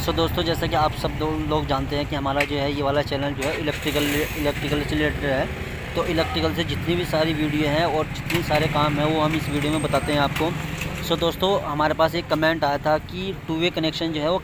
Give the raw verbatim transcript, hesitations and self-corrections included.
सो दोस्तों, जैसा कि आप सब दो लोग जानते हैं कि हमारा जो है ये वाला चैनल जो है इलेक्ट्रिकल इलेक्ट्रिकल से रिलेटेड है। तो इलेक्ट्रिकल से जितनी भी सारी वीडियो हैं और जितने सारे काम हैं वो हम इस वीडियो में बताते हैं आपको। सो दोस्तों, हमारे पास एक कमेंट आया था कि टू वे कनेक्शन जो है वो